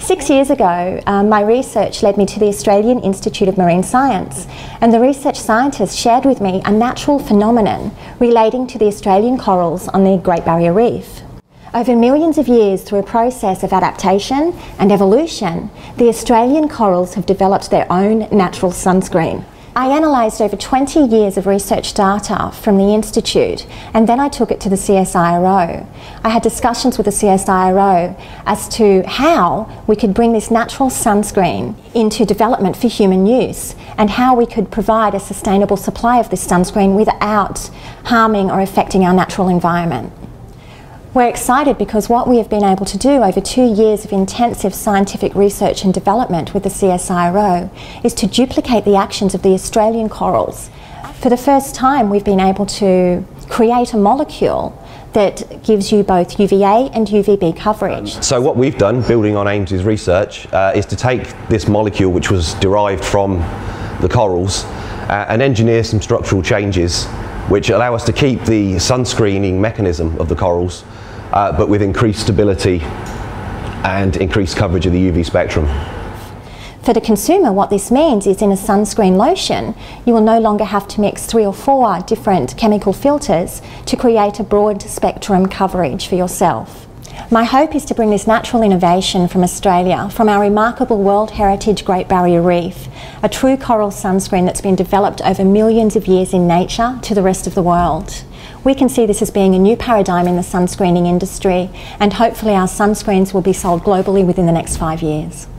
6 years ago, my research led me to the Australian Institute of Marine Science, and the research scientists shared with me a natural phenomenon relating to the Australian corals on the Great Barrier Reef. Over millions of years, through a process of adaptation and evolution, the Australian corals have developed their own natural sunscreen. I analysed over 20 years of research data from the Institute, and then I took it to the CSIRO. I had discussions with the CSIRO as to how we could bring this natural sunscreen into development for human use, and how we could provide a sustainable supply of this sunscreen without harming or affecting our natural environment. We're excited because what we have been able to do over 2 years of intensive scientific research and development with the CSIRO is to duplicate the actions of the Australian corals. For the first time, we've been able to create a molecule that gives you both UVA and UVB coverage. So what we've done, building on Ames's research, is to take this molecule which was derived from the corals and engineer some structural changes which allow us to keep the sunscreening mechanism of the corals, but with increased stability and increased coverage of the UV spectrum. For the consumer, what this means is in a sunscreen lotion, you will no longer have to mix 3 or 4 different chemical filters to create a broad spectrum coverage for yourself. My hope is to bring this natural innovation from Australia, from our remarkable World Heritage Great Barrier Reef, a true coral sunscreen that's been developed over millions of years in nature, to the rest of the world. We can see this as being a new paradigm in the sunscreening industry, and hopefully our sunscreens will be sold globally within the next 5 years.